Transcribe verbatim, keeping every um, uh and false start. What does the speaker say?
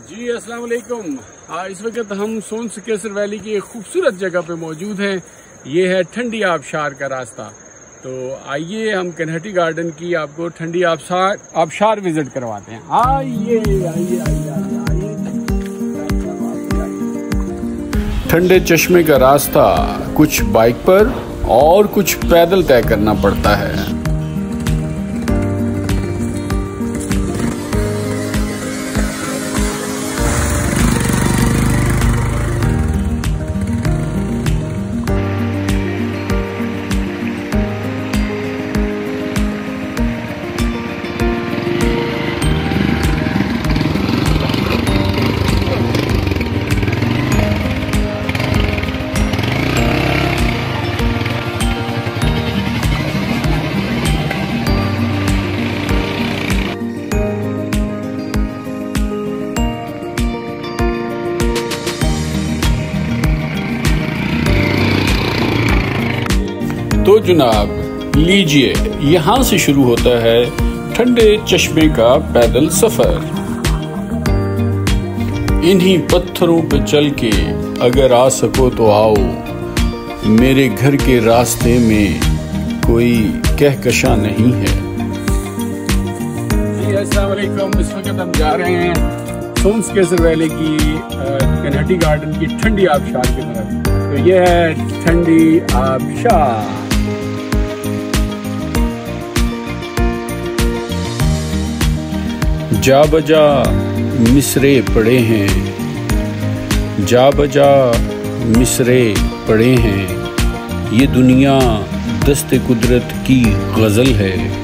जी अस्सलाम वालेकुम। इस वक्त हम सोन केसर वैली की एक खूबसूरत जगह पे मौजूद हैं। ये है ठंडी आबशार का रास्ता। तो आइए हम कन्हटी गार्डन की आपको ठंडी आबशार आबशार विजिट करवाते हैं। आइए आइए आइए आइए। ठंडे चश्मे का रास्ता कुछ बाइक पर और कुछ पैदल तय करना पड़ता है। तो जनाब लीजिए, यहाँ से शुरू होता है ठंडे चश्मे का पैदल सफर। इन्हीं पत्थरों पे चल के अगर आ सको तो आओ, मेरे घर के रास्ते में कोई कहकशा नहीं है। जी अस्सलाम वालेकुम। इस वक्त हम जा रहे हैं सोन केसर वैली की कन्हटी गार्डन की ठंडी आबशार की तरफ। तो ये है ठंडी आबशार। जा बजा मिसरे पड़े हैं, जा बजा मिसरे पड़े हैं, ये दुनिया दस्ते कुदरत की गज़ल है।